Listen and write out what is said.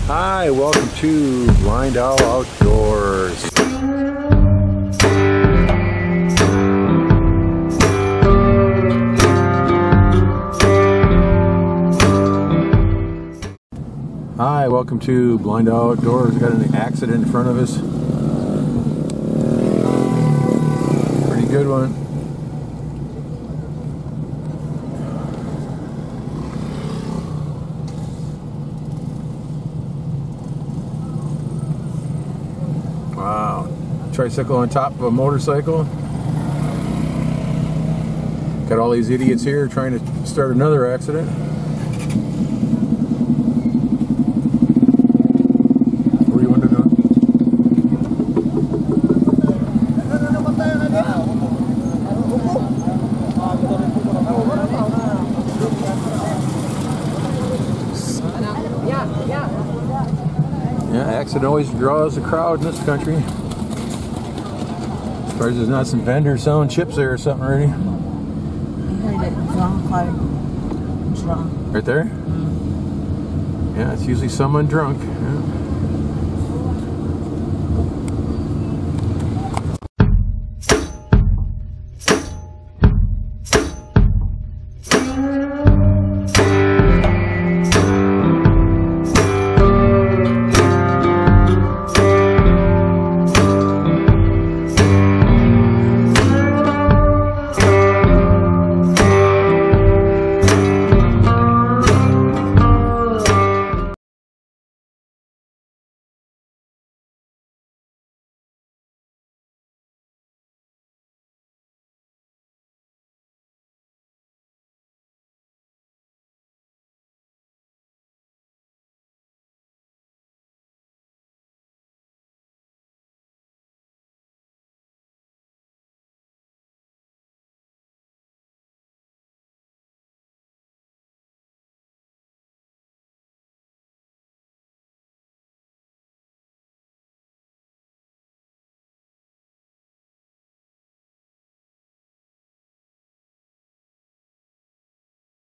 Hi, welcome to Blind Owl Outdoors. Hi, welcome to Blind Owl Outdoors. We got an accident in front of us. Pretty good one. Wow. Tricycle on top of a motorcycle. Got all these idiots here trying to start another accident. What do you want to do? Yeah, accident always draws a crowd in this country. As far as there's not some vendors selling chips there or something already. I heard it drunk, like drunk. Right there? Yeah, it's usually someone drunk. Yeah.